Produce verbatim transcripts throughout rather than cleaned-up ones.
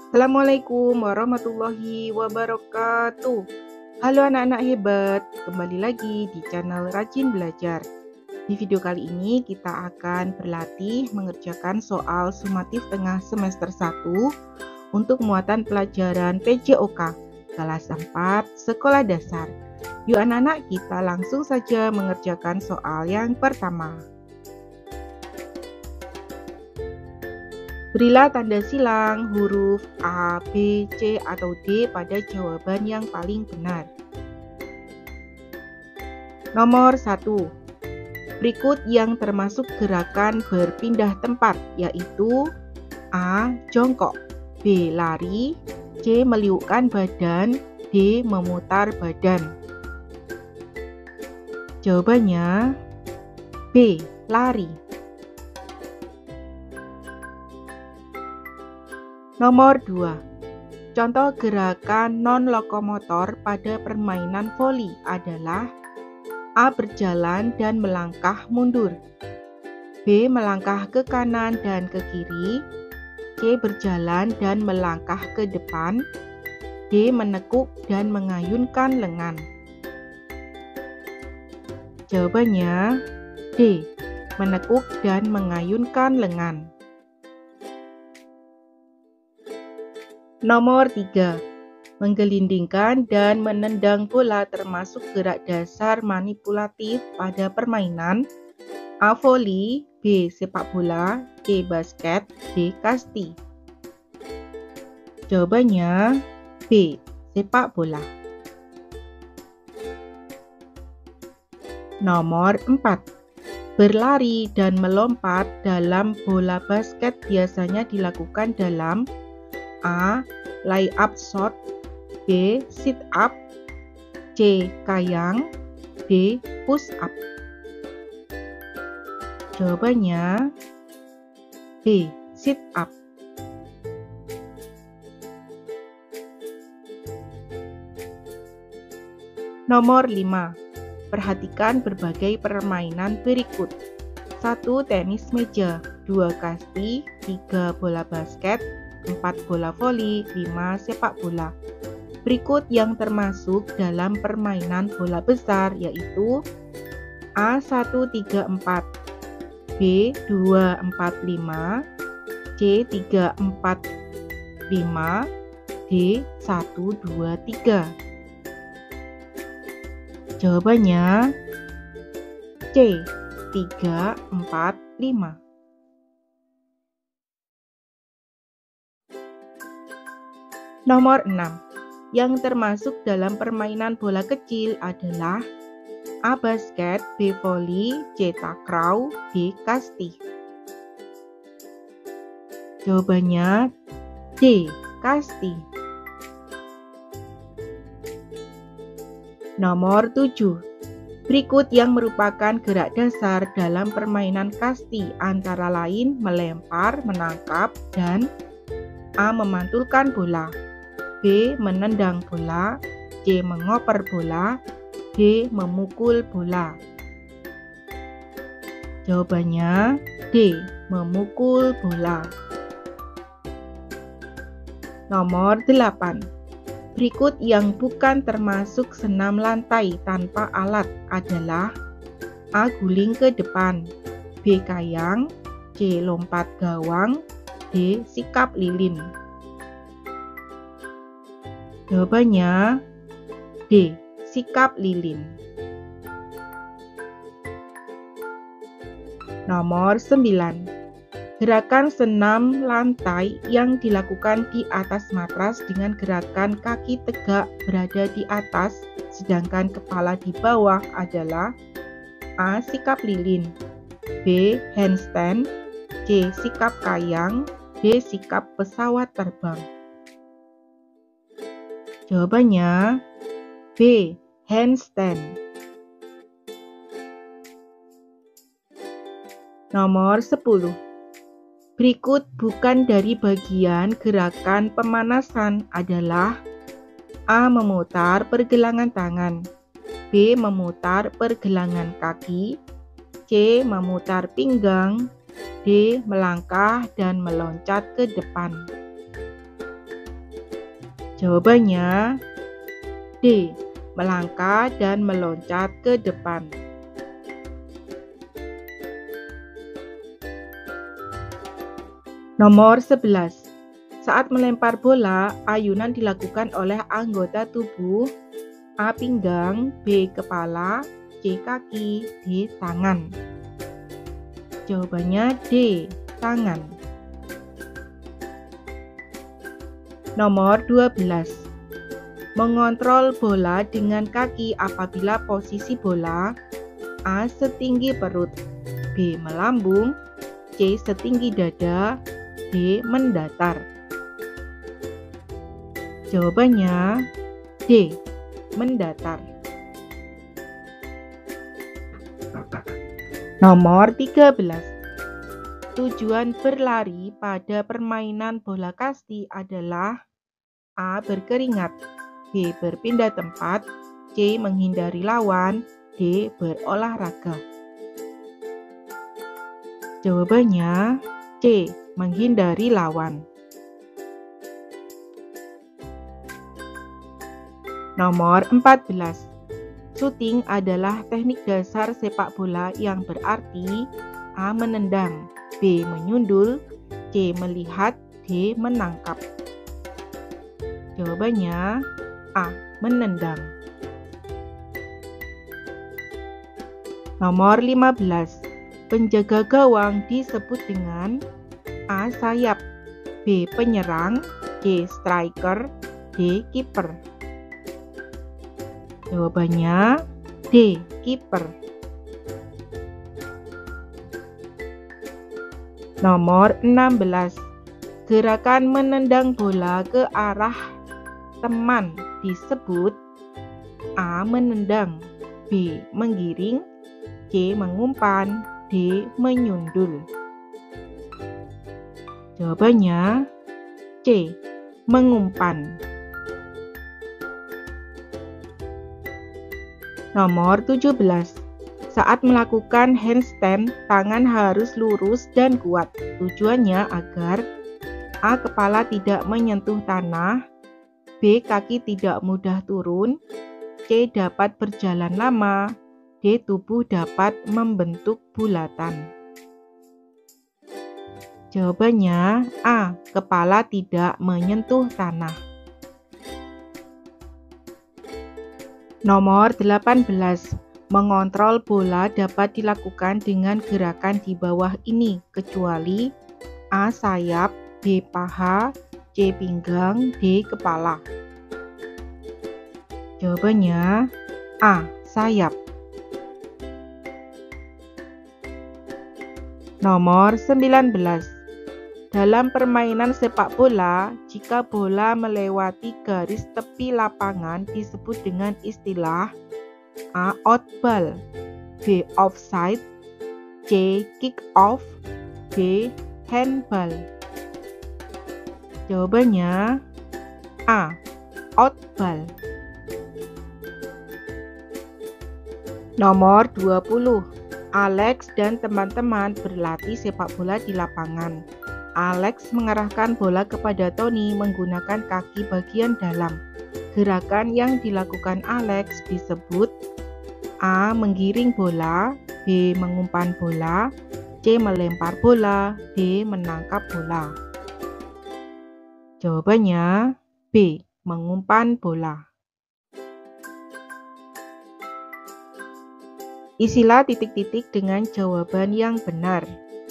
Assalamualaikum warahmatullahi wabarakatuh. Halo anak-anak hebat, kembali lagi di channel Rajin Belajar. Di video kali ini kita akan berlatih mengerjakan soal sumatif tengah semester satu untuk muatan pelajaran P J O K kelas empat Sekolah Dasar. Yuk anak-anak, kita langsung saja mengerjakan soal yang pertama. Berilah tanda silang huruf A, B, C, atau D pada jawaban yang paling benar. Nomor satu. Berikut yang termasuk gerakan berpindah tempat, yaitu A. Jongkok, B. Lari, C. Meliukkan badan, D. Memutar badan. Jawabannya B. Lari. Nomor dua. Contoh gerakan non-lokomotor pada permainan voli adalah A. Berjalan dan melangkah mundur, B. Melangkah ke kanan dan ke kiri, C. Berjalan dan melangkah ke depan, D. Menekuk dan mengayunkan lengan. Jawabannya D. Menekuk dan mengayunkan lengan. Nomor tiga. Menggelindingkan dan menendang bola termasuk gerak dasar manipulatif pada permainan A. Voli, B. Sepak bola, C. Basket, D. Kasti. Jawabannya B. Sepak bola. Nomor empat. Berlari dan melompat dalam bola basket biasanya dilakukan dalam A. Lay up shot, B. Sit up, C. Kayang, D. Push up. Jawabannya B. Sit up. Nomor lima. Perhatikan berbagai permainan berikut. satu. Tenis meja, dua. Kasti, tiga. Bola basket, empat. Bola voli, lima. Sepak bola. Berikut yang termasuk dalam permainan bola besar yaitu A. satu, tiga, empat, B. dua, empat, lima, C. tiga, empat, lima, D. satu, dua, tiga. Jawabannya C. tiga, empat, lima. Nomor enam. Yang termasuk dalam permainan bola kecil adalah A. Basket, B. Voli, C. Takraw, D. Kasti. Jawabannya D. Kasti. Nomor tujuh. Berikut yang merupakan gerak dasar dalam permainan kasti antara lain melempar, menangkap, dan A. Memantulkan bola, B. Menendang bola, C. Mengoper bola, D. Memukul bola. Jawabannya D. Memukul bola. Nomor delapan. Berikut yang bukan termasuk senam lantai tanpa alat adalah A. Guling ke depan, B. Kayang, C. Lompat gawang, D. Sikap lilin. Jawabannya D. Sikap lilin. Nomor sembilan. Gerakan senam lantai yang dilakukan di atas matras dengan gerakan kaki tegak berada di atas sedangkan kepala di bawah adalah A. Sikap lilin, B. Handstand, C. Sikap kayang, D. Sikap pesawat terbang. Jawabannya B. Handstand. Nomor sepuluh. Berikut bukan dari bagian gerakan pemanasan adalah A. Memutar pergelangan tangan, B. Memutar pergelangan kaki, C. Memutar pinggang, D. Melangkah dan meloncat ke depan. Jawabannya D. Melangkah dan meloncat ke depan. Nomor sebelas. Saat melempar bola, ayunan dilakukan oleh anggota tubuh A. Pinggang, B. Kepala, C. Kaki, D. Tangan. Jawabannya D. Tangan. Nomor dua belas. Mengontrol bola dengan kaki apabila posisi bola A. Setinggi perut, B. Melambung, C. Setinggi dada, D. Mendatar. Jawabannya D. Mendatar. Nomor tiga belas. Tujuan berlari pada permainan bola kasti adalah A. Berkeringat, B. Berpindah tempat, C. Menghindari lawan, D. Berolahraga. Jawabannya C. Menghindari lawan. Nomor empat belas. Shooting adalah teknik dasar sepak bola yang berarti A. Menendang, B. Menyundul, C. Melihat, D. Menangkap. Jawabannya A. Menendang. Nomor lima belas. Penjaga gawang disebut dengan A. Sayap, B. Penyerang, C. Striker, D. Kiper. Jawabannya D. Kiper. Nomor enam belas. Gerakan menendang bola ke arah teman disebut A. Menendang, B. Menggiring, C. Mengumpan, D. Menyundul. Jawabannya C. Mengumpan. Nomor tujuh belas. Saat melakukan handstand, tangan harus lurus dan kuat. Tujuannya agar A. Kepala tidak menyentuh tanah, B. Kaki tidak mudah turun, C. Dapat berjalan lama, D. Tubuh dapat membentuk bulatan. Jawabannya A. Kepala tidak menyentuh tanah. Nomor delapan belas. Mengontrol bola dapat dilakukan dengan gerakan di bawah ini, kecuali A. Sayap, B. Paha, C. Pinggang, D. Kepala. Jawabannya A. Sayap. Nomor sembilan belas. Dalam permainan sepak bola, jika bola melewati garis tepi lapangan disebut dengan istilah A. Outball, B. Offside, C. Kick off, D. Handball. Jawabannya A. Outball. Nomor dua puluh. Alex dan teman-teman berlatih sepak bola di lapangan. Alex mengarahkan bola kepada Tony menggunakan kaki bagian dalam. Gerakan yang dilakukan Alex disebut A. Menggiring bola, B. Mengumpan bola, C. Melempar bola, D. Menangkap bola. Jawabannya B. Mengumpan bola. Isilah titik-titik dengan jawaban yang benar.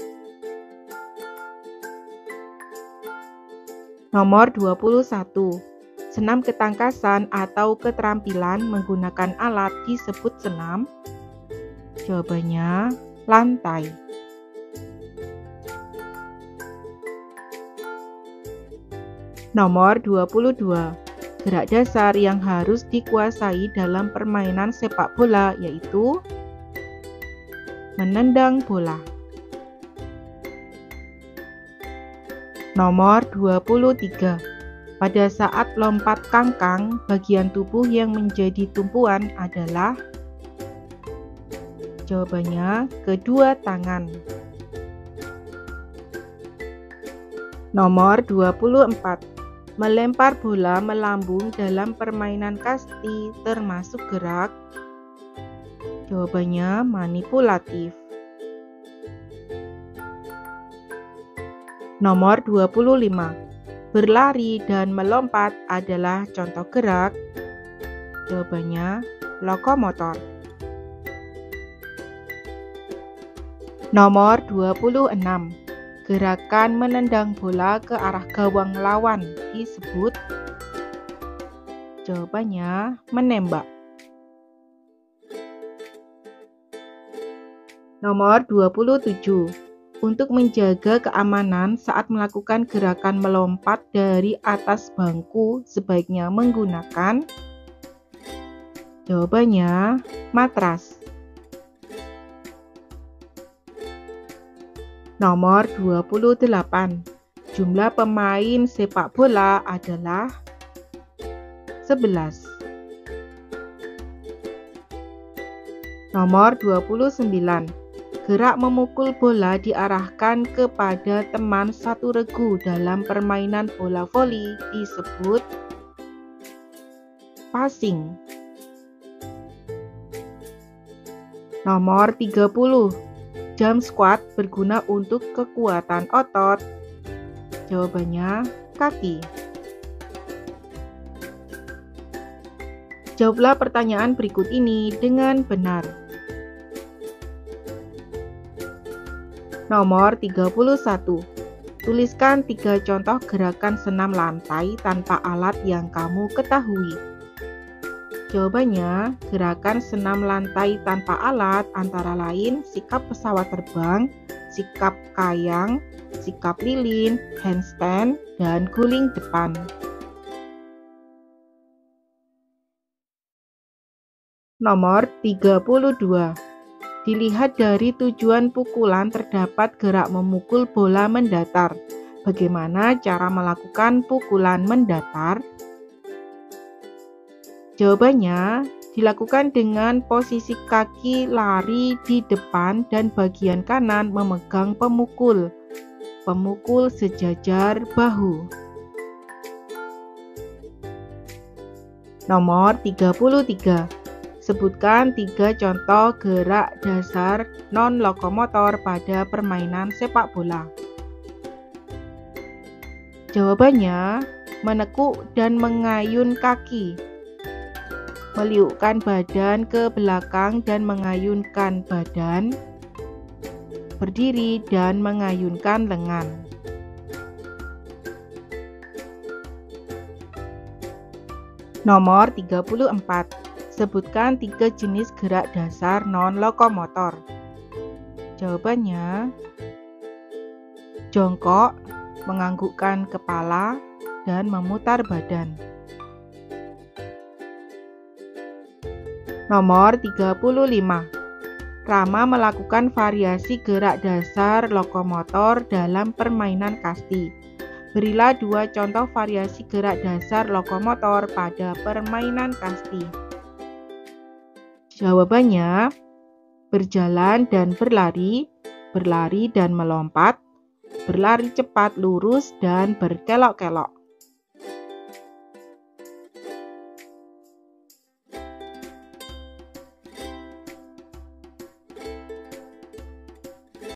Nomor dua puluh satu. Senam ketangkasan atau keterampilan menggunakan alat disebut senam. Jawabannya lantai. Nomor dua puluh dua. Gerak dasar yang harus dikuasai dalam permainan sepak bola yaitu menendang bola. Nomor dua puluh tiga. Pada saat lompat kangkang, bagian tubuh yang menjadi tumpuan adalah jawabannya kedua tangan. Nomor dua puluh empat. Melempar bola melambung dalam permainan kasti termasuk gerak? Jawabannya manipulatif. Nomor dua puluh lima. Berlari dan melompat adalah contoh gerak? Jawabannya lokomotor. Nomor dua puluh enam. Gerakan menendang bola ke arah gawang lawan disebut? Jawabannya menembak. Nomor dua puluh tujuh. Untuk menjaga keamanan saat melakukan gerakan melompat dari atas bangku sebaiknya menggunakan? Jawabannya matras. Nomor dua puluh delapan. Jumlah pemain sepak bola adalah sebelas. Nomor dua puluh sembilan. Gerak memukul bola diarahkan kepada teman satu regu dalam permainan bola voli disebut? Passing. Nomor tiga puluh. Jump squat berguna untuk kekuatan otot? Jawabannya kaki. Jawablah pertanyaan berikut ini dengan benar. Nomor tiga puluh satu. Tuliskan tiga contoh gerakan senam lantai tanpa alat yang kamu ketahui. Jawabannya, gerakan senam lantai tanpa alat antara lain sikap pesawat terbang, sikap kayang, sikap lilin, handstand, dan guling depan. Nomor tiga puluh dua. Dilihat dari tujuan pukulan terdapat gerak memukul bola mendatar. Bagaimana cara melakukan pukulan mendatar? Jawabannya, dilakukan dengan posisi kaki lari di depan dan bagian kanan memegang pemukul. Pemukul sejajar bahu. Nomor tiga puluh tiga. Sebutkan tiga contoh gerak dasar non-lokomotor pada permainan sepak bola. Jawabannya, menekuk dan mengayun kaki, meliukkan badan ke belakang dan mengayunkan badan, berdiri dan mengayunkan lengan. Nomor tiga puluh empat. Sebutkan tiga jenis gerak dasar non-lokomotor. Jawabannya, jongkok, menganggukkan kepala, dan memutar badan. Nomor tiga puluh lima. Rama melakukan variasi gerak dasar lokomotor dalam permainan kasti. Berilah dua contoh variasi gerak dasar lokomotor pada permainan kasti. Jawabannya, berjalan dan berlari, berlari dan melompat, berlari cepat lurus, dan berkelok-kelok.